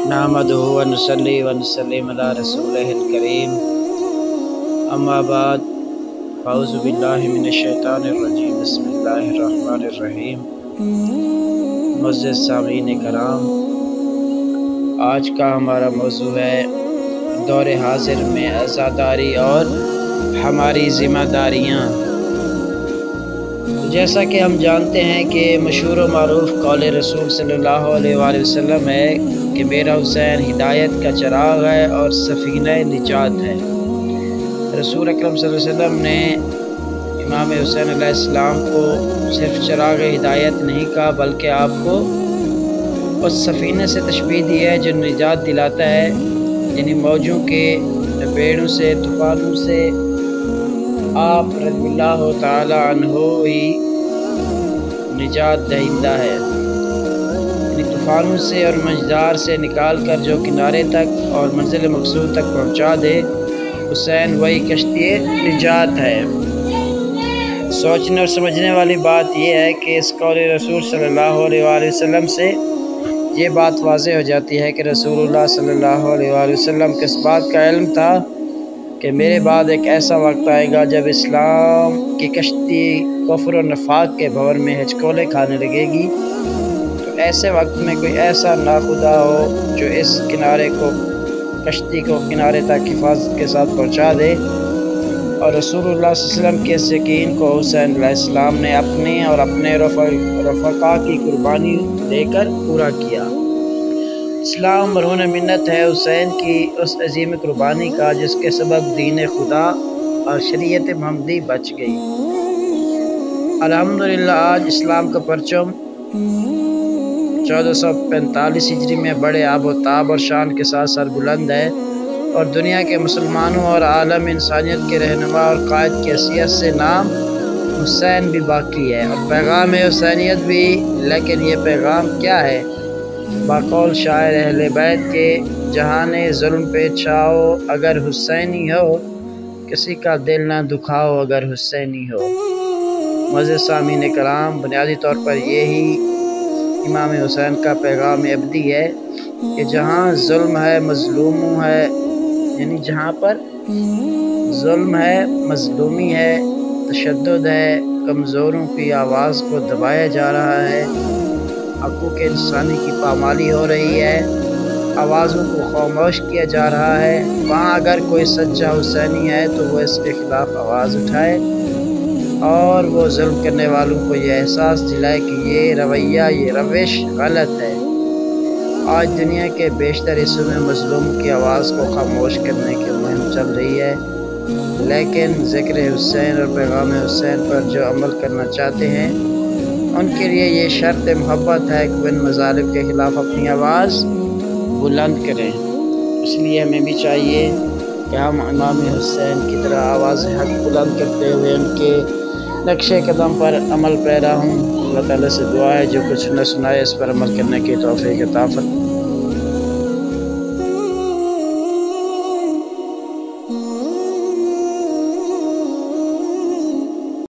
नहमदुहु व नुसल्ली व नुसल्लिम अला रसूलिहिल करीम, अम्मा बाद, फ़अऊज़ु बिल्लाहि मिनश शैतानिर रजीम, बिस्मिल्लाहिर रहमानिर रहीम। मुअज़्ज़िज़ सामीन कराम, आज का हमारा मौज़ू है दौर हाज़िर में अज़ादारी और हमारी ज़िम्मेदारियाँ। जैसा कि हम जानते हैं कि मशहूर व मारूफ़ कौल रसूल सल्लल्लाहु अलैहि वसल्लम है कि मेरा हुसैन हिदायत का चिराग है और सफ़ीना निजात है। रसूल अकरम सल्लल्लाहु अलैहि वसल्लम ने इमाम हुसैन अलैहिस्सलाम को सिर्फ चिराग हिदायत नहीं कहा, बल्कि आपको उस सफ़ीने से तशबीह दी है जो निजात दिलाता है, यानी मौजों के लपेड़ों से, तूफ़ानों से आप रज़ियल्लाहु ताला अन्हु ही निजात दहिंदा है। यानी तूफ़ानों से और मझधार से निकाल कर जो किनारे तक और मंजिल मकसूद तक पहुँचा दे, हुसैन वही कश्ती निजात है। सोचने और समझने वाली बात यह है कि इस कौल रसूल सल्लल्लाहु अलैहि वसल्लम से ये बात वाज़ेह हो जाती है कि रसूलुल्लाह सल्लल्लाहु अलैहि वसल्लम को इस बात का इल्म था कि मेरे बाद एक ऐसा वक्त आएगा जब इस्लाम की कश्ती कुफ्र और नफाक के भंवर में हिचकोले खाने लगेगी। तो ऐसे वक्त में कोई ऐसा नाखुदा हो जो इस किनारे को, कश्ती को किनारे तक हिफाजत के साथ पहुँचा दे। और रसूलुल्लाह सल्लल्लाहु अलैहि वसल्लम के इस यकीन को हुसैन अलैहिस्सलाम ने अपने और अपने रफ़का की कुर्बानी देकर पूरा किया। इस्लाम मरहून मिन्नत है हुसैन की उस अजीम कुर्बानी का जिसके सबब दीन खुदा और शरीयत मोहम्मदी बच गई। अल्हम्दुलिल्लाह आज इस्लाम का परचम 1445 हिजरी में बड़े आबोताब और शान के साथ सरबुलंद है और दुनिया के मुसलमानों और आलम इंसानियत के रहनुमा और कायद की हैसियत से नाम हुसैन भी बाकी है और पैगाम हुसैनियत भी। लेकिन ये पैगाम क्या है? बाकौल शायर अहले बैत के, जहाने जुल्म पे छाओ अगर हुसैनी हो, किसी का दिल ना दुखाओ अगर हुसैनी हो। मुअज़्ज़िज़ सामीन कराम, बुनियादी तौर पर यही इमाम हुसैन का पैगाम अबदी है कि जहाँ जुल्म है, मज़लूम है, यानी जहाँ पर जुल्म है, मज़लूमी है, तशद्दुद है, कमज़ोरों की आवाज़ को दबाया जा रहा है, हक़ूक़ इंसानी की पामाली हो रही है, आवाज़ों को खामोश किया जा रहा है, वहाँ अगर कोई सच्चा हुसैनी है तो वो इसके ख़िलाफ़ आवाज़ उठाए और वो जुल्म करने वालों को ये एहसास दिलाए कि ये रवैया, ये रविश गलत है। आज दुनिया के बेशतर हिस्सों में मज़लूम की आवाज़ को खामोश करने की मुहिम चल रही है, लेकिन ज़िक्र हुसैन और पैगाम हुसैन पर जो अमल करना चाहते हैं उनके लिए ये शर्त मोहब्बत है कि इन मज़ालिम के ख़िलाफ़ अपनी आवाज़ बुलंद करें। इसलिए हमें भी चाहिए कि हम इमाम हुसैन की तरह आवाज़ हक़ बुलंद करते हुए उनके नक्शे कदम पर अमल पैरा हूँ। अल्लाह ताला से दुआ है जो कुछ न सुनाए इस पर अमल करने की तौफ़ीक़ अता फरमाए।